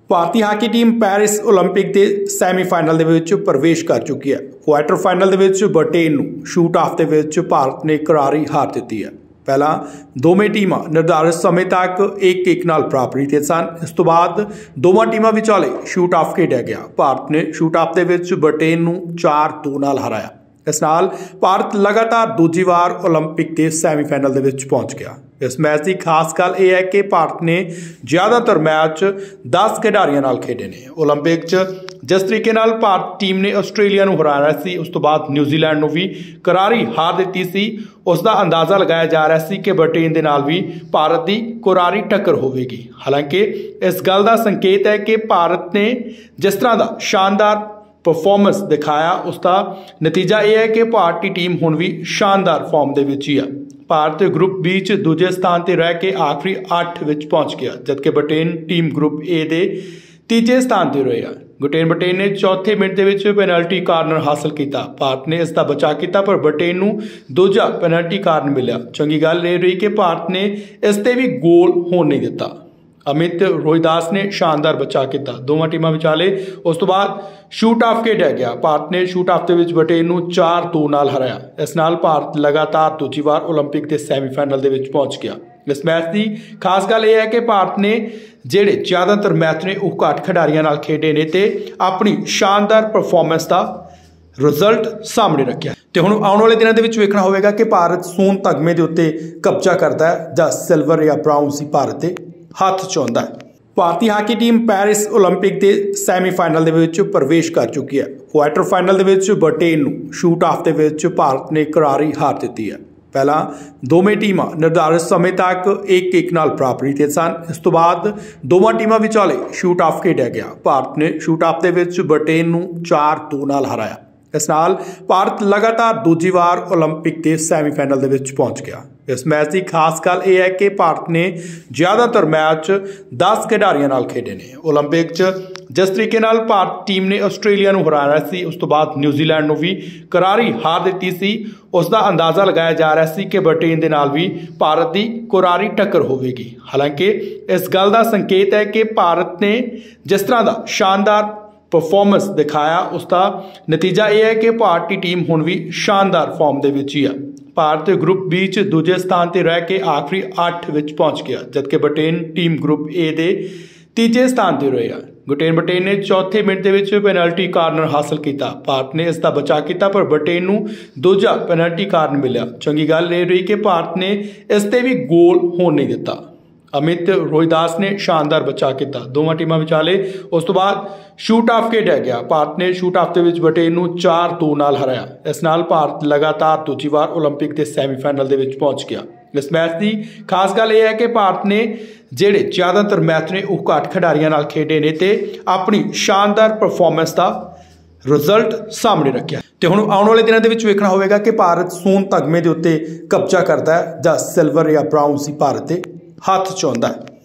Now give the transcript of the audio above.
ਭਾਰਤੀ hockey team Paris Olympic ਦੇ semifinal ਦੇ ਵਿੱਚ ਪ੍ਰਵੇਸ਼ ਕਰ ਚੁੱਕੀ ਹੈ। ਕੁਆਟਰ ਫਾਈਨਲ ਦੇ ਵਿੱਚ ਬ੍ਰਿਟੇਨ ਨੂੰ ਸ਼ੂਟ ਆਫ ਦੇ ਵਿੱਚ ਭਾਰਤ ਨੇ ਕਰਾਰੀ ਹਾਰ ਦਿੱਤੀ ਹੈ। ਪਹਿਲਾਂ ਦੋਵੇਂ ਟੀਮਾਂ ਨਿਰਧਾਰਿਤ ਸਮੇਂ ਤੱਕ 1-1 ਨਾਲ ਬਰਾਬਰੀ ਤੇ ਸਨ। ਇਸ ਤੋਂ ਬਾਅਦ ਦੋਵਾਂ ਟੀਮਾਂ ਵਿਚਾਲੇ ਸ਼ੂਟ ਆਫ ਖੇਡਿਆ ਗਿਆ। ਭਾਰਤ ਨੇ ਸ਼ੂਟ ਆਫ ਦੇ ਵਿੱਚ ਬ੍ਰਿਟੇਨ ਨੂੰ 4-2 ਨਾਲ ਹਰਾਇਆ। ਇਸ ਨਾਲ ਭਾਰਤ ਲਗਾਤਾਰ ਦੂਜੀ ਵਾਰ ਓਲੰਪਿਕ ਦੇ ਸੈਮੀਫਾਈਨਲ ਦੇ ਵਿੱਚ ਪਹੁੰਚ ਗਿਆ। ਇਸ ਮੈਚ ਦੀ ਖਾਸ ਗੱਲ ਇਹ ਹੈ ਕਿ ਭਾਰਤ ਨੇ ਜ਼ਿਆਦਾਤਰ ਮੈਚ 10 ਖਿਡਾਰੀਆਂ ਨਾਲ ਖੇਡੇ ਨੇ। ਓਲੰਪਿਕ 'ਚ ਜਿਸ ਤਰੀਕੇ ਨਾਲ ਭਾਰਤ ਟੀਮ ਨੇ ਆਸਟ੍ਰੇਲੀਆ ਨੂੰ ਹਰਾਇਆ ਸੀ, ਉਸ ਤੋਂ ਬਾਅਦ ਨਿਊਜ਼ੀਲੈਂਡ ਨੂੰ ਵੀ ਕਰਾਰੀ ਹਾਰ ਦਿੱਤੀ ਸੀ, ਉਸ ਦਾ ਅੰਦਾਜ਼ਾ ਲਗਾਇਆ ਜਾ ਰਿਹਾ ਸੀ ਕਿ ਬ੍ਰਿਟੇਨ ਦੇ ਨਾਲ ਵੀ ਭਾਰਤ ਦੀ ਕਰਾਰੀ ਟੱਕਰ ਹੋਵੇਗੀ। ਹਾਲਾਂਕਿ ਇਸ ਗੱਲ ਦਾ ਸੰਕੇਤ ਹੈ ਕਿ ਭਾਰਤ ਨੇ ਜਿਸ ਤਰ੍ਹਾਂ ਦਾ ਸ਼ਾਨਦਾਰ परफॉर्मेंस दिखाया, उसका नतीजा यह है कि भारतीय टीम हुण भी शानदार फॉर्म दे विच ही है। भारत ग्रुप बी च दूजे स्थान पर रह के आखिरी 8 विच पहुंच गया, जबकि ब्रिटेन टीम ग्रुप ए दे तीजे स्थान पर रहा। ब्रिटेन ने चौथे मिनट के पेनल्टी कार्नर हासिल किया। भारत ने इसका बचाव किया, पर ब्रिटेन नूं दूजा पेनल्टी कार्नर मिला। चंगी गल यह रही कि भारत ने इस ते भी गोल होने नहीं दिता। अमित रोहिदास ने शानदार बचाव किया दोवां टीमां विचाले। उस तो बाद शूट आफ खेडिया गया। भारत ने शूट आफ दे विच ब्रिटेन नूं 4-2 नाल हराया। इस नाल भारत लगातार दूजी बार ओलंपिक के सैमीफाइनल दे विच पहुंच गया। इस मैच की खास गल यह है कि भारत ने ਜਿਹੜੇ ਜ਼ਿਆਦਾਤਰ मैच ने ਉਹ घट खिडारियों नाल खेडे ने ते अपनी शानदार परफॉर्मेंस का रिजल्ट सामने रखिया। तो हुण आने वाले दिनों के वेखना होगा कि भारत सोन तगमे के उत्ते कब्जा करता है जां सिल्वर या ब्राउन सी भारत के हथ चाहुंदा है। भारतीय हाकी टीम पैरिस ओलंपिक के सैमीफाइनल दे विच प्रवेश कर चुकी है। क्वार्टर फाइनल दे विच ब्रिटेन नूं शूट आफ दे विच भारत ने करारी हार दी है। पहला दोवें टीमां निर्धारित समय तक 1-1 नाल बराबरी ते सन। इस तो बाद दोवां टीमां विचाले शूट आफ खेडिया गया। भारत ने शूट आफ दे विच ब्रिटेन नूं 4-2 नाल हराया। इस नाल भारत लगातार दूजी बार ओलंपिक के सैमीफाइनल दे विच पहुंच गया। इस मैच की खास गल यह है कि भारत ने ज़्यादातर मैच 10 खिडारियों नाल खेडे ने। ओलंपिक 'ਚ जिस तरीके नाल भारत टीम ने आस्ट्रेलिया ਨੂੰ ਹਰਾਇਆ ਸੀ, ਉਸ ਤੋਂ ਬਾਅਦ ਨਿਊਜ਼ੀਲੈਂਡ ਨੂੰ ਵੀ ਕਰਾਰੀ ਹਾਰ ਦਿੱਤੀ ਸੀ, ਉਸ ਦਾ ਅੰਦਾਜ਼ਾ ਲਗਾਇਆ ਜਾ ਰਿਹਾ ਸੀ ਕਿ ਬ੍ਰਿਟੇਨ ਦੇ ਨਾਲ ਵੀ ਭਾਰਤ ਦੀ ਕਰਾਰੀ ਟੱਕਰ ਹੋਵੇਗੀ। ਹਾਲਾਂਕਿ ਇਸ ਗੱਲ ਦਾ ਸੰਕੇਤ ਹੈ ਕਿ ਭਾਰਤ ਨੇ ਜਿਸ ਤਰ੍ਹਾਂ ਦਾ ਸ਼ਾਨਦਾਰ परफॉर्मेंस दिखाया, उसका नतीजा यह है कि भारतीय टीम हुण भी शानदार फॉर्म दे विच ही है। भारत ग्रुप बी च दूजे स्थान पर रह के आखिरी 8 विच पहुंच गया, जबकि ब्रिटेन टीम ग्रुप ए दे तीजे स्थान पर रहा। ब्रिटेन ने चौथे मिनट के पेनल्टी कार्नर हासिल किया। भारत ने इसका बचाव किया, पर ब्रिटेन नूं दूजा पेनल्टी कार्नर मिला। चंगी गल यह रही कि भारत ने इस ते भी गोल होने नहीं दिता। अमित रोहिदास ने शानदार बचाव किया दोवां टीमां विचाले। उस तो बाद शूट आफ खेडिया गया। भारत ने शूट आफ दे विच ब्रिटेन नूं 4-2 नाल हराया। इस नाल भारत लगातार दूजी बार ओलंपिक के सैमीफाइनल दे विच पहुंच गया। इस मैच की खास गल यह है कि भारत ने ਜਿਹੜੇ ਜ਼ਿਆਦਾਤਰ मैच ने ਉਹ घट खिडारियों नाल खेडे ने ते अपनी शानदार परफॉर्मेंस का रिजल्ट सामने रखिया। तो हुण आने वाले दिनों के वेखना होगा कि भारत सोन तगमे के उत्ते कब्जा करता है जां सिल्वर या ब्राउन सी भारत के हथ चाहुंदा है।